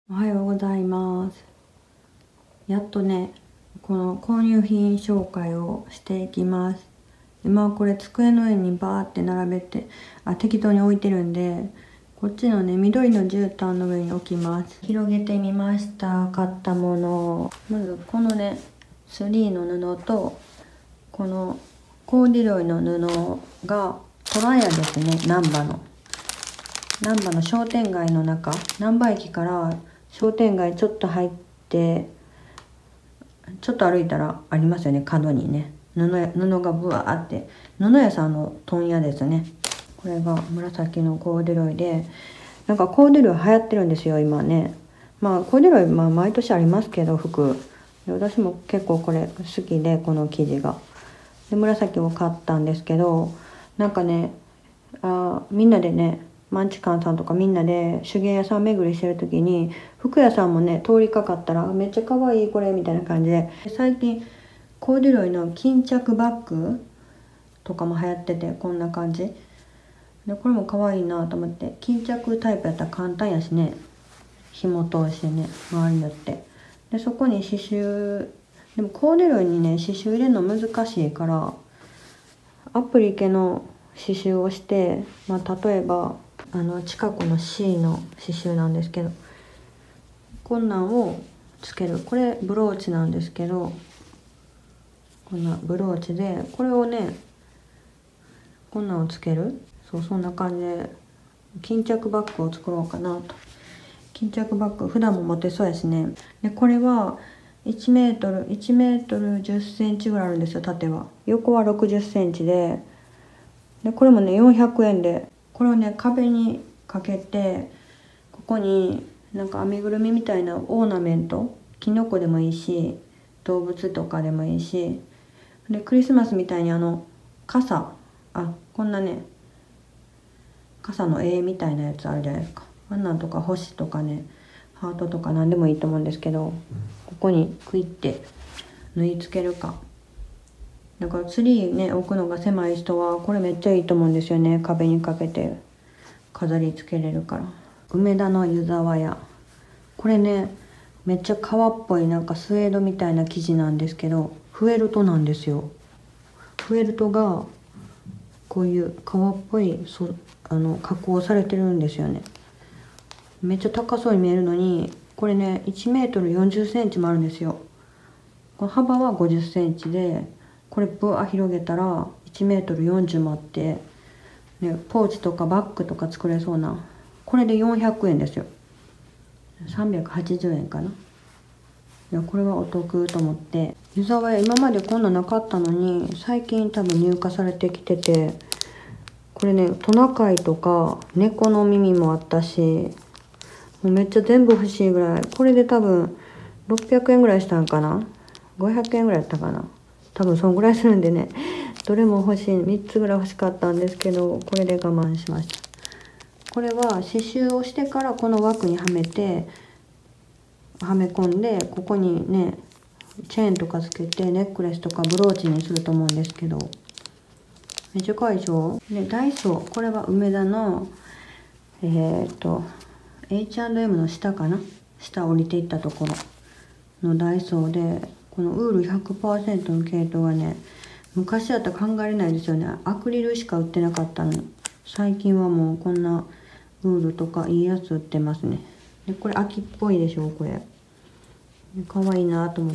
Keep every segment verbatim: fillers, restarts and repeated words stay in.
おはようございます。やっとね、この購入品紹介をしていきます。今これ机の上にバーって並べて、あ、適当に置いてるんで、こっちのね、緑の絨毯の上に置きます。広げてみました。買ったもの。まずこのね、スリーの布と、このコーデュロイの布がトラヤですね、難波の。難波の商店街の中、難波駅から商店街ちょっと入ってちょっと歩いたらありますよね、角にね布布がブワーって、布屋さんの問屋ですね。これが紫のコーデュロイで、なんかコーデュロイ流行ってるんですよ今ね。まあコーデュロイ、まあ毎年ありますけど、服私も結構これ好きで、この生地がで紫を買ったんですけど、なんかね、あみんなでね、マンチカンさんとかみんなで手芸屋さん巡りしてる時に、服屋さんもね通りかかったら、めっちゃ可愛いこれみたいな感じで、最近コーデュロイの巾着バッグとかも流行ってて、こんな感じで、これも可愛いなと思って、巾着タイプやったら簡単やしね、紐通してね周りによって、でそこに刺繍、でもコーデュロイにね刺繍入れるの難しいから、アプリ系の刺繍をして、まあ、例えばあの近くの C の刺繍なんですけど、こんなんをつける。これブローチなんですけど、こんなブローチで、これをねこんなんをつける。そう、そんな感じで巾着バッグを作ろうかなと。巾着バッグ普段も持てそうやしね。でこれはいちメートルいちメートルじゅっセンチぐらいあるんですよ、縦は。横はろくじゅっセンチで、でこれもねよんひゃくえんで、これをね壁にかけて、ここになんか編みぐるみみたいなオーナメント、キノコでもいいし動物とかでもいいし、でクリスマスみたいにあの傘、あこんなね傘の絵みたいなやつあるじゃないですか。あんなんとか星とかね、ハートとか何でもいいと思うんですけど、ここにクイって縫い付けるか。だからツリーね置くのが狭い人はこれめっちゃいいと思うんですよね。壁にかけて飾り付けれるから。梅田の湯沢屋、これねめっちゃ革っぽい、なんかスウェードみたいな生地なんですけど、フェルトなんですよ。フェルトがこういう革っぽいそあの加工されてるんですよね。めっちゃ高そうに見えるのに、これねいちメートルよんじゅっセンチもあるんですよ。この幅はごじゅっセンチで、これブワー広げたらいちメートルよんじゅうもあって、ね、ポーチとかバッグとか作れそうな。これでよんひゃくえんですよ。さんびゃくはちじゅうえんかな。いやこれはお得と思って。湯沢屋今までこんななかったのに、最近多分入荷されてきてて、これねトナカイとか猫の耳もあったし、もうめっちゃ全部欲しいぐらい。これで多分ろっぴゃくえんぐらいしたんかな、ごひゃくえんぐらいやったかな、多分そんぐらいするんでね、どれも欲しい、みっつぐらい欲しかったんですけど、これで我慢しました。これは刺繍をしてからこの枠にはめてはめ込んで、ここにねチェーンとかつけてネックレスとかブローチにすると思うんですけど、めっちゃ可愛いでしょ。でダイソー、これは梅田のえー、っと エイチアンドエム の下かな、下降りていったところのダイソーで、このウール ひゃくパーセント の系統がね、昔だったら考えれないですよね。アクリルしか売ってなかったのに、最近はもうこんなウールとかいいやつ売ってますね。でこれ秋っぽいでしょ、これ可愛いなと思って。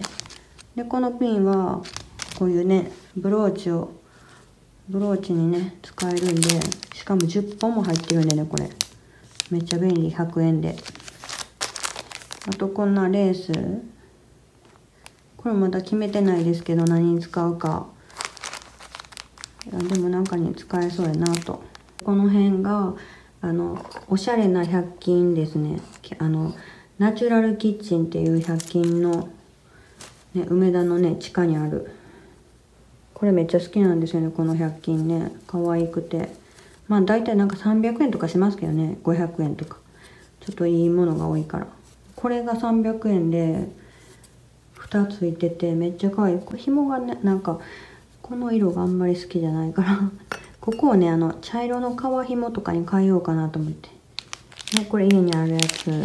でこのピンはこういうねブローチをブローチにね使えるんで、しかもじゅっぽんも入ってるんでね、これめっちゃ便利、ひゃくえんで。あとこんなレース、これまだ決めてないですけど何に使うか。いやでもなんかに使えそうやなと。この辺があのおしゃれなひゃく均ですね。あのナチュラルキッチンっていうひゃく均の、ね、梅田のね地下にある。これめっちゃ好きなんですよね、このひゃく均ね。可愛くて、まあ大体なんかさんびゃくえんとかしますけどね、ごひゃくえんとかちょっといいものが多いから。これがさんびゃくえんでふたついててめっちゃ可愛い。これ紐がねなんかこの色があんまり好きじゃないからここをねあの茶色の革紐とかに変えようかなと思って、ね、これ家にあるやつ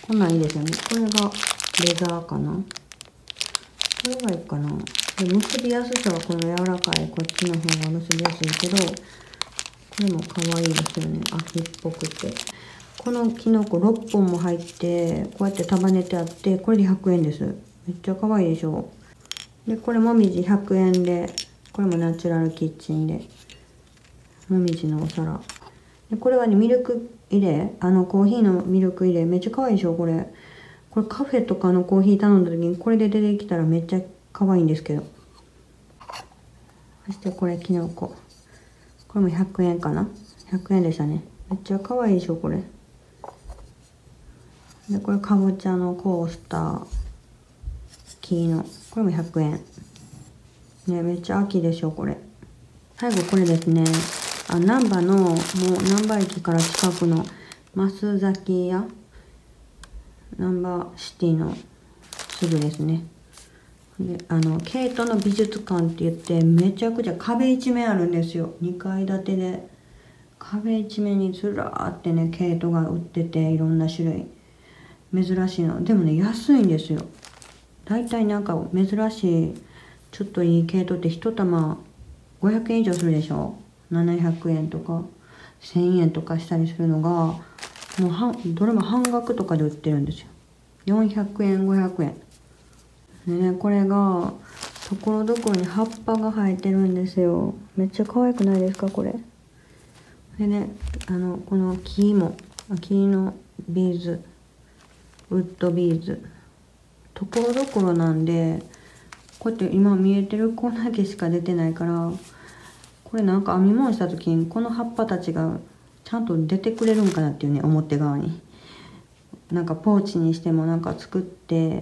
こんなんいいですよね。これがレザーかな。これがいいかな。で結びやすさはこの柔らかいこっちの方が結びやすいけど、これも可愛いですよね。秋っぽくて。このキノコろっぽんも入って、こうやって束ねてあって、これでひゃくえんです。めっちゃ可愛いでしょ。で、これもみじひゃくえんで、これもナチュラルキッチンで、もみじのお皿。で、これはね、ミルク入れ、あのコーヒーのミルク入れ、めっちゃ可愛いでしょ、これ。これカフェとかのコーヒー頼んだ時にこれで出てきたらめっちゃ可愛いんですけど。そしてこれキノコ。これもひゃくえんかな。ひゃくえんでしたね。めっちゃ可愛いでしょ、これ。で、これかぼちゃのコースター。木の。これもひゃくえん。ね、めっちゃ秋でしょ、これ。最後これですね。あ、難波の、もう難波駅から近くの増崎屋。難波シティのすぐですね。で、あの、毛糸の美術館って言って、めちゃくちゃ壁一面あるんですよ。にかい建てで。壁一面にずらーってね、毛糸が売ってて、いろんな種類。珍しいの。でもね、安いんですよ。だいたいなんか珍しい、ちょっといい毛糸って一玉ごひゃくえん以上するでしょ。ななひゃくえんとかせんえんとかしたりするのが、もうはどれも半額とかで売ってるんですよ。よんひゃくえん、ごひゃくえん。ね、これが、ところどころに葉っぱが生えてるんですよ。めっちゃ可愛くないですか、これ。でね、あの、この木も、木のビーズ、ウッドビーズ。ところどころなんで、こうやって今見えてるこんだけしか出てないから、これなんか編み物した時にこの葉っぱたちがちゃんと出てくれるんかなっていうね、表側に。なんかポーチにしてもなんか作って、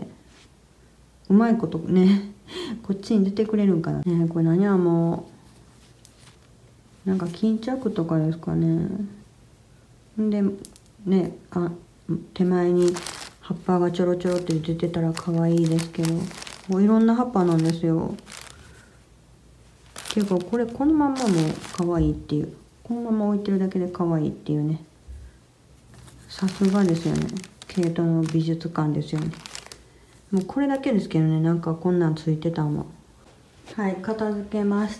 うまいことね、こっちに出てくれるんかな。ね、これ何はもう、なんか巾着とかですかね。んで、ね、あ、手前に葉っぱがちょろちょろって出てたら可愛いですけど、もういろんな葉っぱなんですよ。ていうか、これこのまんまも可愛いっていう。このまま置いてるだけで可愛いっていうね。さすがですよね。毛糸の美術館ですよね。もうこれだけですけどね、なんかこんなんついてたんは。はい、片付けました。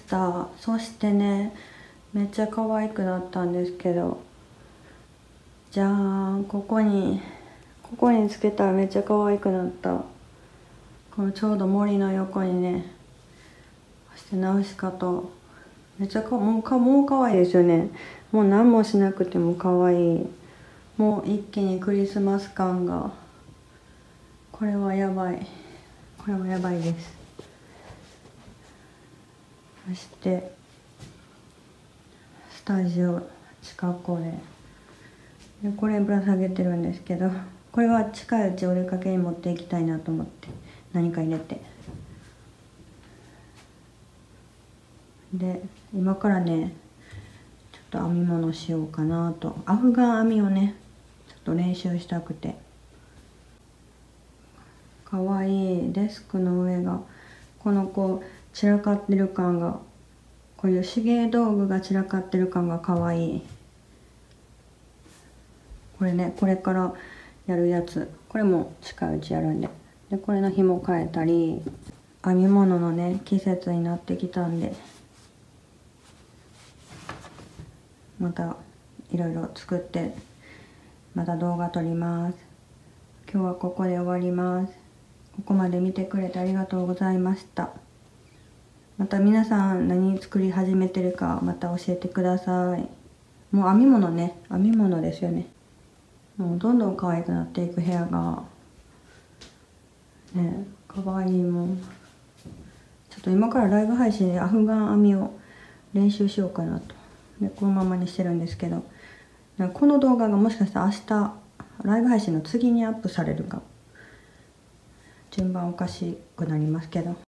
そしてね、めっちゃ可愛くなったんですけど、じゃーん、ここに、ここにつけたらめっちゃ可愛くなった。このちょうど森の横にね、そしてナウシカと、めっちゃか、もうか、もう可愛いですよね。もう何もしなくても可愛い。もう一気にクリスマス感が。これはやばい。これはやばいです。そして、スタジオ近くで。で、これぶら下げてるんですけど、これは近いうちお出かけに持っていきたいなと思って、何か入れて。で、今からね、ちょっと編み物しようかなと。アフガン編みをね、ちょっと練習したくて。かわいい。デスクの上が、このこう、散らかってる感が、こういう手芸道具が散らかってる感がかわいい。これね、これからやるやつ。これも近いうちやるんで。で、これの紐変えたり、編み物のね、季節になってきたんで、またいろいろ作って、また動画撮ります。今日はここで終わります。ここまで見てくれてありがとうございました。また皆さん何作り始めてるかまた教えてください。もう編み物ね、編み物ですよね。もうどんどん可愛くなっていく部屋が、ね、可愛いもん。ちょっと今からライブ配信でアフガン編みを練習しようかなと。で、このままにしてるんですけど、この動画がもしかしたら明日、ライブ配信の次にアップされるか、順番おかしくなりますけど。